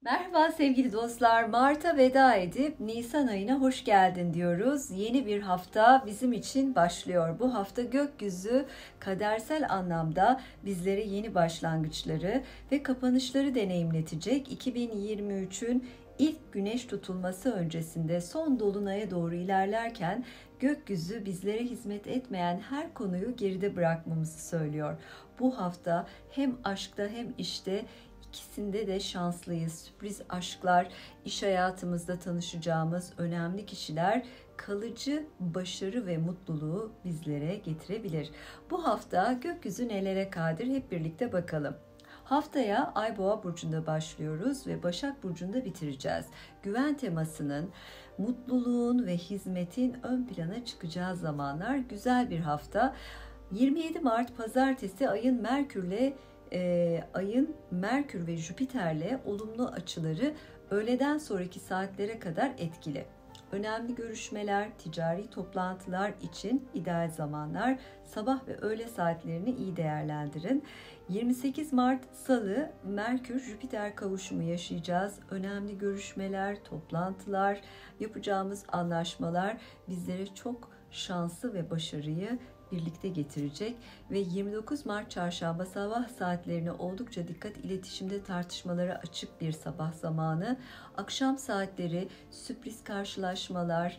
Merhaba sevgili dostlar. Mart'a veda edip Nisan ayına hoş geldin diyoruz. Yeni bir hafta bizim için başlıyor. Bu hafta gökyüzü kadersel anlamda bizlere yeni başlangıçları ve kapanışları deneyimletecek. 2023'ün ilk güneş tutulması öncesinde son dolunaya doğru ilerlerken gökyüzü bizlere hizmet etmeyen her konuyu geride bırakmamızı söylüyor. Bu hafta hem aşkta hem işte İkisinde de şanslıyız. Sürpriz aşklar, iş hayatımızda tanışacağımız önemli kişiler kalıcı başarı ve mutluluğu bizlere getirebilir. Bu hafta gökyüzü nelere kadir hep birlikte bakalım. Haftaya Ay Boğa burcunda başlıyoruz ve Başak burcunda bitireceğiz. Güven temasının, mutluluğun ve hizmetin ön plana çıkacağı zamanlar, güzel bir hafta. 27 Mart Pazartesi ayın Merkür ve Jüpiter'le olumlu açıları öğleden sonraki saatlere kadar etkili. Önemli görüşmeler, ticari toplantılar için ideal zamanlar. Sabah ve öğle saatlerini iyi değerlendirin. 28 Mart Salı Merkür-Jüpiter kavuşumu yaşayacağız. Önemli görüşmeler, toplantılar, yapacağımız anlaşmalar bizlere çok şansı ve başarıyı birlikte getirecek ve 29 Mart Çarşamba sabah saatlerine oldukça dikkat, iletişimde tartışmalara açık bir sabah zamanı. Akşam saatleri sürpriz karşılaşmalar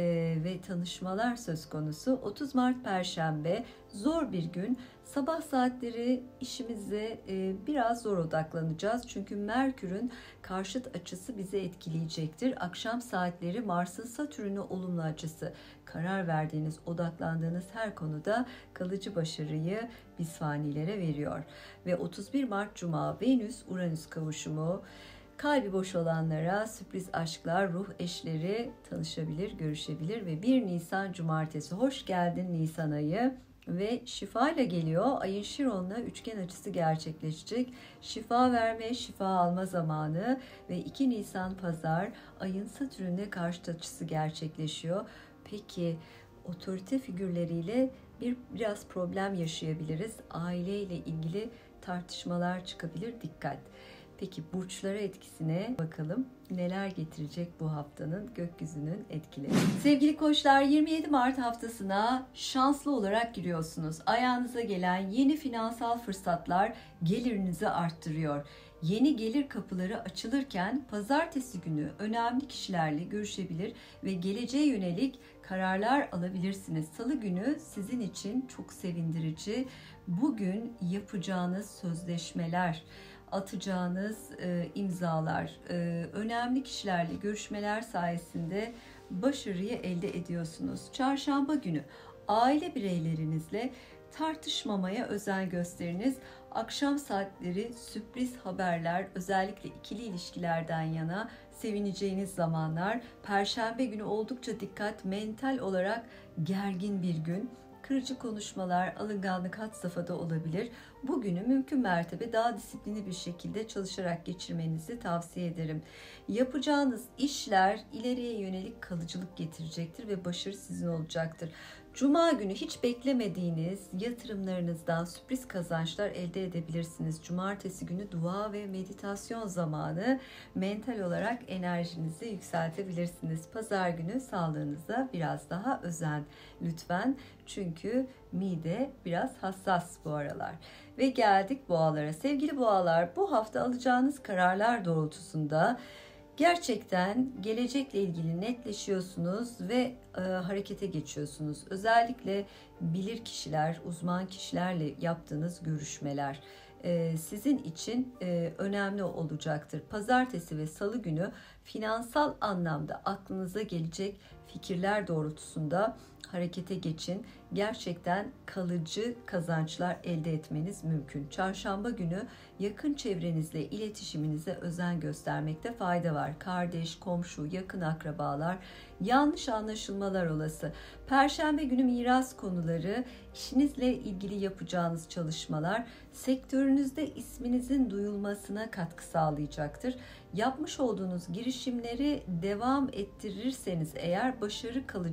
ve tanışmalar söz konusu. 30 Mart Perşembe zor bir gün. Sabah saatleri işimize biraz zor odaklanacağız. Çünkü Merkür'ün karşıt açısı bizi etkileyecektir. Akşam saatleri Mars'ın Satürn'e olumlu açısı. Karar verdiğiniz, odaklandığınız her konuda kalıcı başarıyı biz fanilere veriyor. Ve 31 Mart Cuma Venüs-Uranüs kavuşumu. Kalbi boş olanlara sürpriz aşklar, ruh eşleri tanışabilir, görüşebilir ve 1 Nisan Cumartesi hoş geldin Nisan ayı. Ve şifa ile geliyor. Ayın Şiron'la üçgen açısı gerçekleşecek. Şifa verme, şifa alma zamanı ve 2 Nisan Pazar ayın Satürn'le karşıt açısı gerçekleşiyor. Peki otorite figürleriyle biraz problem yaşayabiliriz. Aileyle ilgili tartışmalar çıkabilir. Dikkat. Peki burçlara etkisine bakalım. Neler getirecek bu haftanın gökyüzünün etkileri? Sevgili koçlar, 27 Mart haftasına şanslı olarak giriyorsunuz. Ayağınıza gelen yeni finansal fırsatlar gelirinizi arttırıyor. Yeni gelir kapıları açılırken pazartesi günü önemli kişilerle görüşebilir ve geleceğe yönelik kararlar alabilirsiniz. Salı günü sizin için çok sevindirici. Bugün yapacağınız sözleşmeler, atacağınız imzalar, önemli kişilerle görüşmeler sayesinde başarıyı elde ediyorsunuz. Çarşamba günü aile bireylerinizle tartışmamaya özen gösteriniz. Akşam saatleri sürpriz haberler, özellikle ikili ilişkilerden yana sevineceğiniz zamanlar. Perşembe günü oldukça dikkat, mental olarak gergin bir gün. Kırıcı konuşmalar, alınganlık had safhada olabilir. Bugünü mümkün mertebe daha disiplinli bir şekilde çalışarak geçirmenizi tavsiye ederim. Yapacağınız işler ileriye yönelik kalıcılık getirecektir ve başarı sizin olacaktır. Cuma günü hiç beklemediğiniz yatırımlarınızdan sürpriz kazançlar elde edebilirsiniz. Cumartesi günü dua ve meditasyon zamanı, mental olarak enerjinizi yükseltebilirsiniz. Pazar günü sağlığınıza biraz daha özen lütfen. Çünkü mide biraz hassas bu aralar. Ve geldik boğalara. Sevgili boğalar, bu hafta alacağınız kararlar doğrultusunda gerçekten gelecekle ilgili netleşiyorsunuz ve harekete geçiyorsunuz. Özellikle bilir kişiler, uzman kişilerle yaptığınız görüşmeler sizin için önemli olacaktır. Pazartesi ve salı günü finansal anlamda aklınıza gelecek fikirler doğrultusunda harekete geçin. Gerçekten kalıcı kazançlar elde etmeniz mümkün. Çarşamba günü yakın çevrenizle iletişiminize özen göstermekte fayda var. Kardeş, komşu, yakın akrabalar, yanlış anlaşılmalar olası. Perşembe günü miras konuları, işinizle ilgili yapacağınız çalışmalar, sektörünüzde isminizin duyulmasına katkı sağlayacaktır. Yapmış olduğunuz girişimleri devam ettirirseniz eğer başarı kalıcı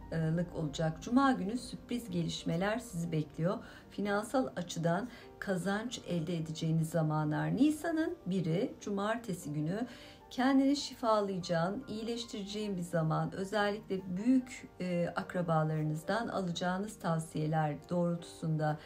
olacak. Cuma günü sürpriz gelişmeler sizi bekliyor. Finansal açıdan kazanç elde edeceğiniz zamanlar. Nisan'ın 1'i cumartesi günü kendini şifalayacağın, iyileştireceğin bir zaman. Özellikle büyük akrabalarınızdan alacağınız tavsiyeler doğrultusunda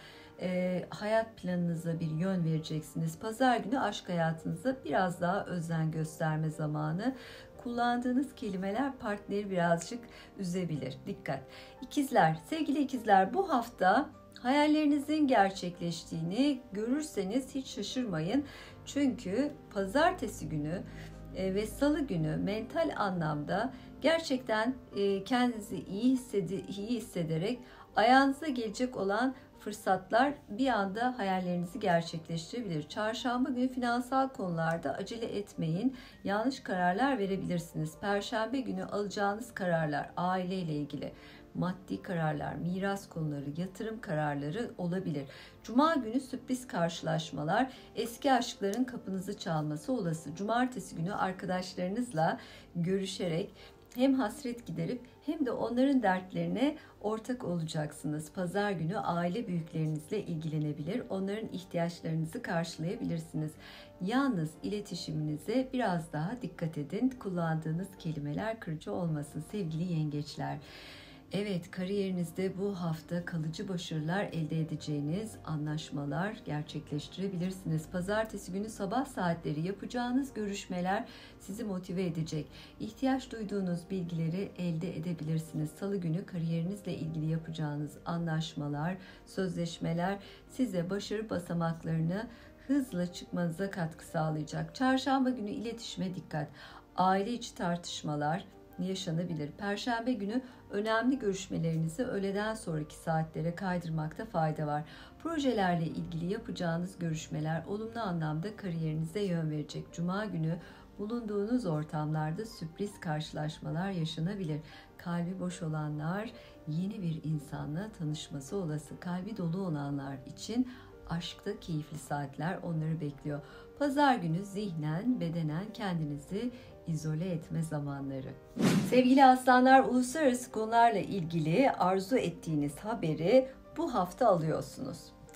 hayat planınıza bir yön vereceksiniz. Pazar günü aşk hayatınıza biraz daha özen gösterme zamanı. Kullandığınız kelimeler partneri birazcık üzebilir. Dikkat. İkizler, sevgili ikizler, bu hafta hayallerinizin gerçekleştiğini görürseniz hiç şaşırmayın. Çünkü pazartesi günü ve salı günü mental anlamda gerçekten kendinizi iyi hissederek ayağınıza gelecek olan fırsatlar bir anda hayallerinizi gerçekleştirebilir. Çarşamba günü finansal konularda acele etmeyin. Yanlış kararlar verebilirsiniz. Perşembe günü alacağınız kararlar aileyle ilgili, maddi kararlar, miras konuları, yatırım kararları olabilir. Cuma günü sürpriz karşılaşmalar, eski aşkların kapınızı çalması olası. Cumartesi günü arkadaşlarınızla görüşerek hem hasret giderip hem de onların dertlerine ortak olacaksınız. Pazar günü aile büyüklerinizle ilgilenebilir, onların ihtiyaçlarınızı karşılayabilirsiniz. Yalnız iletişiminize biraz daha dikkat edin. Kullandığınız kelimeler kırıcı olmasın sevgili yengeçler. Evet, kariyerinizde bu hafta kalıcı başarılar elde edeceğiniz anlaşmalar gerçekleştirebilirsiniz. Pazartesi günü sabah saatleri yapacağınız görüşmeler sizi motive edecek. İhtiyaç duyduğunuz bilgileri elde edebilirsiniz. Salı günü kariyerinizle ilgili yapacağınız anlaşmalar, sözleşmeler size başarı basamaklarını hızla çıkmanıza katkı sağlayacak. Çarşamba günü iletişime dikkat. Aile içi tartışmalar yaşanabilir. Perşembe günü önemli görüşmelerinizi öğleden sonraki saatlere kaydırmakta fayda var. Projelerle ilgili yapacağınız görüşmeler olumlu anlamda kariyerinize yön verecek. Cuma günü bulunduğunuz ortamlarda sürpriz karşılaşmalar yaşanabilir. Kalbi boş olanlar yeni bir insanla tanışması olası. Kalbi dolu olanlar için aşkta keyifli saatler onları bekliyor. Pazar günü zihnen, bedenen kendinizi izole etme zamanları. Sevgili aslanlar, uluslararası konularla ilgili arzu ettiğiniz haberi bu hafta alıyorsunuz.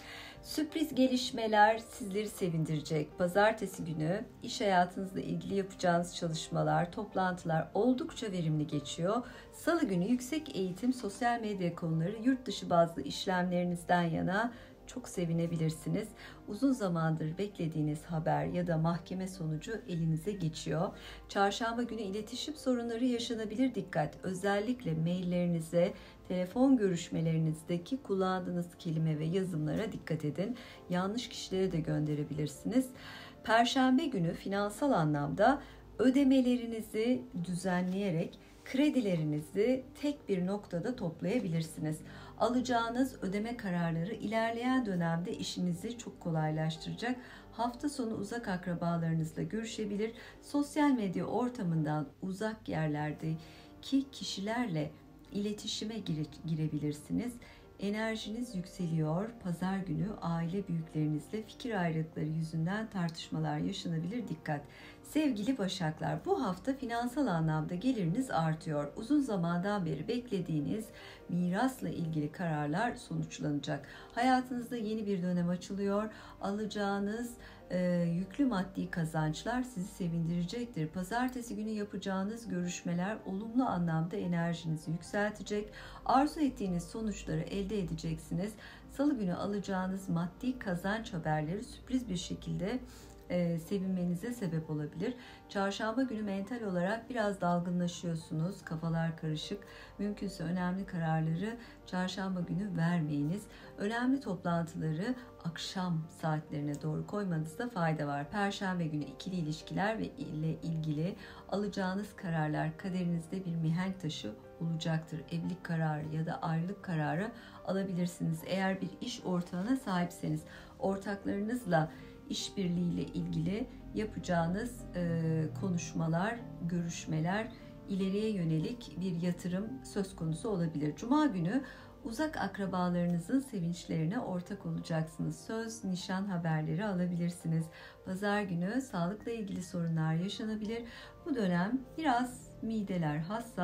Sürpriz gelişmeler sizleri sevindirecek. Pazartesi günü iş hayatınızla ilgili yapacağınız çalışmalar, toplantılar oldukça verimli geçiyor. Salı günü yüksek eğitim, sosyal medya konuları, yurt dışı bazlı işlemlerinizden yana çok sevinebilirsiniz. Uzun zamandır beklediğiniz haber ya da mahkeme sonucu elinize geçiyor. Çarşamba günü iletişim sorunları yaşanabilir, dikkat. Özellikle maillerinize, telefon görüşmelerinizdeki kullandığınız kelime ve yazımlara dikkat edin. Yanlış kişilere de gönderebilirsiniz. Perşembe günü finansal anlamda ödemelerinizi düzenleyerek kredilerinizi tek bir noktada toplayabilirsiniz. Alacağınız ödeme kararları ilerleyen dönemde işinizi çok kolaylaştıracak. Hafta sonu uzak akrabalarınızla görüşebilir. Sosyal medya ortamından uzak yerlerdeki kişilerle iletişime girebilirsiniz. Enerjiniz yükseliyor. Pazar günü aile büyüklerinizle fikir ayrılıkları yüzünden tartışmalar yaşanabilir. Dikkat. Sevgili Başaklar, bu hafta finansal anlamda geliriniz artıyor. Uzun zamandan beri beklediğiniz mirasla ilgili kararlar sonuçlanacak. Hayatınızda yeni bir dönem açılıyor. Alacağınız yüklü maddi kazançlar sizi sevindirecektir. Pazartesi günü yapacağınız görüşmeler olumlu anlamda enerjinizi yükseltecek. Arzu ettiğiniz sonuçları elde edeceksiniz. Salı günü alacağınız maddi kazanç haberleri sürpriz bir şekilde sevinmenize sebep olabilir. Çarşamba günü mental olarak biraz dalgınlaşıyorsunuz. Kafalar karışık. Mümkünse önemli kararları çarşamba günü vermeyiniz. Önemli toplantıları akşam saatlerine doğru koymanızda fayda var. Perşembe günü ikili ilişkiler ve ile ilgili alacağınız kararlar kaderinizde bir mihenk taşı olacaktır. Evlilik kararı ya da ayrılık kararı alabilirsiniz. Eğer bir iş ortağına sahipseniz ortaklarınızla işbirliğiyle ilgili yapacağınız konuşmalar, görüşmeler, ileriye yönelik bir yatırım söz konusu olabilir. Cuma günü uzak akrabalarınızın sevinçlerine ortak olacaksınız. Söz, nişan haberleri alabilirsiniz. Pazar günü sağlıkla ilgili sorunlar yaşanabilir. Bu dönem biraz mideler hassas,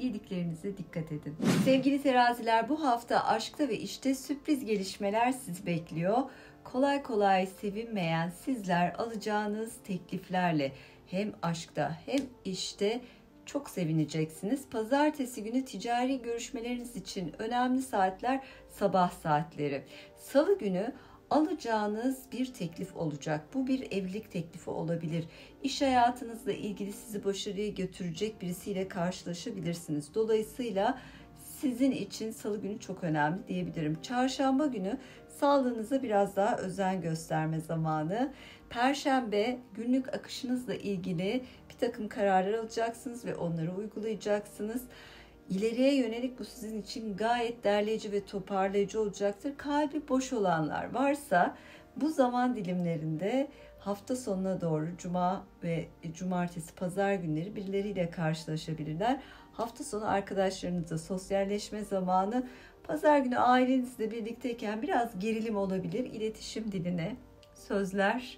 Yediklerinize dikkat edin. Sevgili teraziler, bu hafta aşkta ve işte sürpriz gelişmeler sizi bekliyor. Kolay kolay sevinmeyen sizler alacağınız tekliflerle hem aşkta hem işte çok sevineceksiniz. Pazartesi günü ticari görüşmeleriniz için önemli saatler sabah saatleri. Salı günü alacağınız bir teklif olacak. Bu bir evlilik teklifi olabilir. İş hayatınızla ilgili sizi başarıya götürecek birisiyle karşılaşabilirsiniz. Dolayısıyla sizin için salı günü çok önemli diyebilirim. Çarşamba günü sağlığınıza biraz daha özen gösterme zamanı. Perşembe günlük akışınızla ilgili bir takım kararlar alacaksınız ve onları uygulayacaksınız. İleriye yönelik bu sizin için gayet derleyici ve toparlayıcı olacaktır. Kalbi boş olanlar varsa bu zaman dilimlerinde hafta sonuna doğru cuma ve cumartesi, pazar günleri birileriyle karşılaşabilirler. Hafta sonu arkadaşlarınızla sosyalleşme zamanı. Pazar günü ailenizle birlikteyken biraz gerilim olabilir. İletişim diline, sözler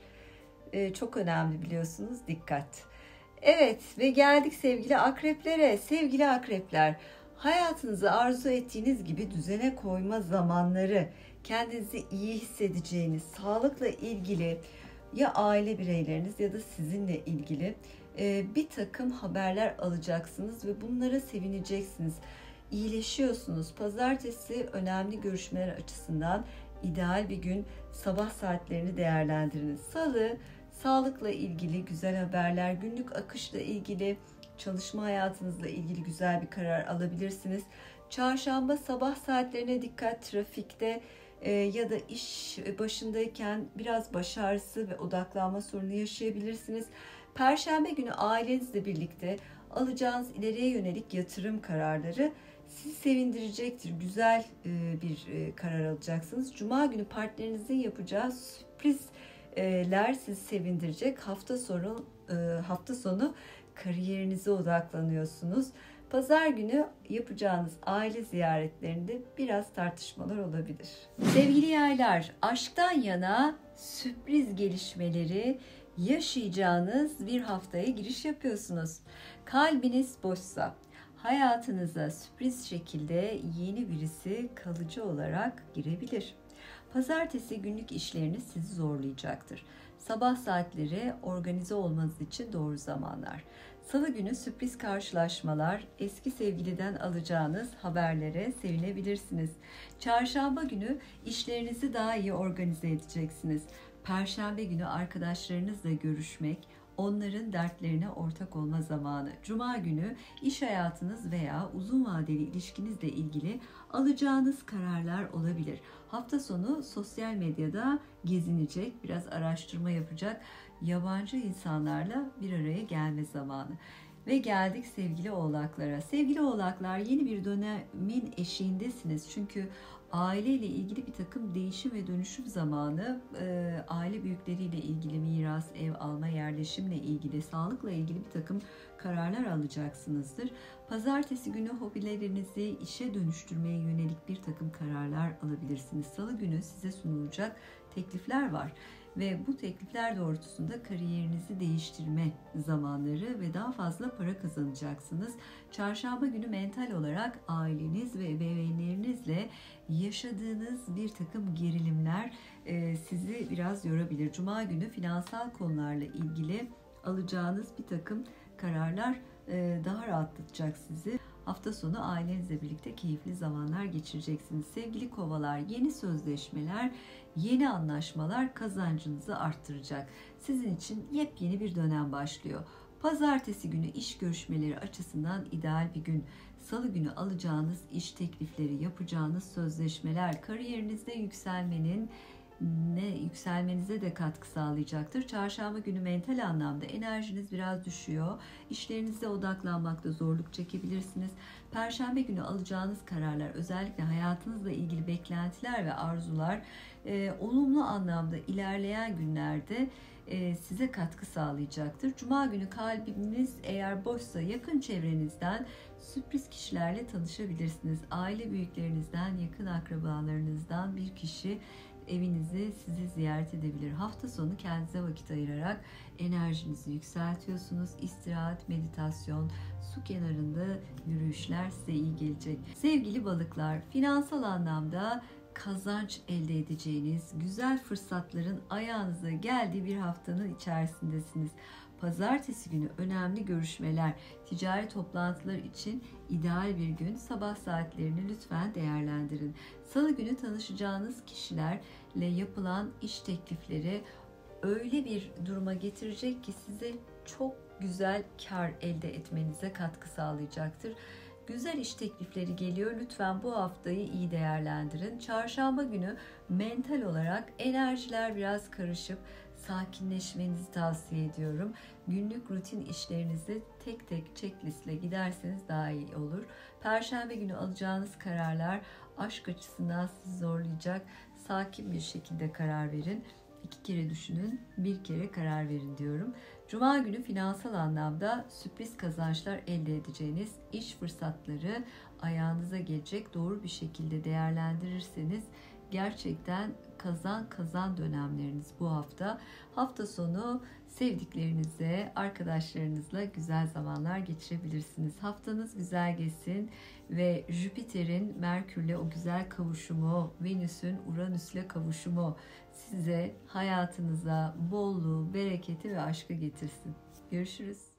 çok önemli biliyorsunuz. Dikkat. Evet ve geldik sevgili akreplere. Sevgili akrepler, hayatınızı arzu ettiğiniz gibi düzene koyma zamanları, kendinizi iyi hissedeceğiniz, sağlıkla ilgili ya aile bireyleriniz ya da sizinle ilgili bir takım haberler alacaksınız ve bunlara sevineceksiniz. İyileşiyorsunuz. Pazartesi önemli görüşmeler açısından ideal bir gün. Sabah saatlerini değerlendiriniz. Salı, sağlıkla ilgili güzel haberler, günlük akışla ilgili, çalışma hayatınızla ilgili güzel bir karar alabilirsiniz. Çarşamba sabah saatlerine dikkat, trafikte ya da iş başındayken biraz baş ağrısı ve odaklanma sorunu yaşayabilirsiniz. Perşembe günü ailenizle birlikte alacağınız ileriye yönelik yatırım kararları sizi sevindirecektir. Güzel bir karar alacaksınız. Cuma günü partnerinizin yapacağı sürprizler sizi sevindirecek. Hafta sonu kariyerinize odaklanıyorsunuz. Pazar günü yapacağınız aile ziyaretlerinde biraz tartışmalar olabilir. Sevgili yaylar, aşktan yana sürpriz gelişmeleri yaşayacağınız bir haftaya giriş yapıyorsunuz. Kalbiniz boşsa, hayatınıza sürpriz şekilde yeni birisi kalıcı olarak girebilir. Pazartesi günlük işleriniz sizi zorlayacaktır. Sabah saatleri organize olmanız için doğru zamanlar. Salı günü sürpriz karşılaşmalar, eski sevgiliden alacağınız haberlere sevinebilirsiniz. Çarşamba günü işlerinizi daha iyi organize edeceksiniz. Perşembe günü arkadaşlarınızla görüşmek, onların dertlerine ortak olma zamanı. Cuma günü iş hayatınız veya uzun vadeli ilişkinizle ilgili alacağınız kararlar olabilir. Hafta sonu sosyal medyada gezinecek, biraz araştırma yapacak, yabancı insanlarla bir araya gelme zamanı. Ve geldik sevgili oğlaklara. Sevgili oğlaklar, yeni bir dönemin eşiğindesiniz. Çünkü aileyle ilgili bir takım değişim ve dönüşüm zamanı, aile büyükleriyle ilgili miras, ev alma, yerleşimle ilgili, sağlıkla ilgili bir takım kararlar alacaksınızdır. Pazartesi günü hobilerinizi işe dönüştürmeye yönelik bir takım kararlar alabilirsiniz. Salı günü size sunulacak teklifler var. Ve bu teklifler doğrultusunda kariyerinizi değiştirme zamanları ve daha fazla para kazanacaksınız. Çarşamba günü mental olarak aileniz ve ebeveynlerinizle yaşadığınız bir takım gerilimler sizi biraz yorabilir. Cuma günü finansal konularla ilgili alacağınız bir takım kararlar daha rahatlatacak sizi. Hafta sonu ailenizle birlikte keyifli zamanlar geçireceksiniz. Sevgili kovalar, yeni sözleşmeler, yeni anlaşmalar kazancınızı arttıracak. Sizin için yepyeni bir dönem başlıyor. Pazartesi günü iş görüşmeleri açısından ideal bir gün. Salı günü alacağınız iş teklifleri, yapacağınız sözleşmeler, kariyerinizde yükselmenize de katkı sağlayacaktır. Çarşamba günü mental anlamda enerjiniz biraz düşüyor. İşlerinizde odaklanmakta zorluk çekebilirsiniz. Perşembe günü alacağınız kararlar, özellikle hayatınızla ilgili beklentiler ve arzular olumlu anlamda ilerleyen günlerde size katkı sağlayacaktır. Cuma günü kalbiniz eğer boşsa yakın çevrenizden sürpriz kişilerle tanışabilirsiniz. Aile büyüklerinizden, yakın akrabalarınızdan bir kişi evinizi sizi ziyaret edebilir. Hafta sonu kendinize vakit ayırarak enerjinizi yükseltiyorsunuz. İstirahat, meditasyon, su kenarında yürüyüşler size iyi gelecek. Sevgili balıklar, finansal anlamda kazanç elde edeceğiniz, güzel fırsatların ayağınıza geldiği bir haftanın içerisindesiniz. Pazartesi günü önemli görüşmeler, ticari toplantılar için ideal bir gün. Sabah saatlerini lütfen değerlendirin. Salı günü tanışacağınız kişilerle yapılan iş teklifleri öyle bir duruma getirecek ki size çok güzel kar elde etmenize katkı sağlayacaktır. Güzel iş teklifleri geliyor. Lütfen bu haftayı iyi değerlendirin. Çarşamba günü mental olarak enerjiler biraz karışıp sakinleşmenizi tavsiye ediyorum. Günlük rutin işlerinizi tek tek checklistle giderseniz daha iyi olur. Perşembe günü alacağınız kararlar aşk açısından sizi zorlayacak. Sakin bir şekilde karar verin. 2 kere düşünün, 1 kere karar verin diyorum. Cuma günü finansal anlamda sürpriz kazançlar elde edeceğiniz iş fırsatları ayağınıza gelecek. Doğru bir şekilde değerlendirirseniz gerçekten kazan kazan dönemleriniz bu hafta. Hafta sonu sevdiklerinizle, arkadaşlarınızla güzel zamanlar geçirebilirsiniz. Haftanız güzel geçsin ve Jüpiter'in Merkür'le o güzel kavuşumu, Venüs'ün Uranüs'le kavuşumu size hayatınıza bolluğu, bereketi ve aşkı getirsin. Görüşürüz.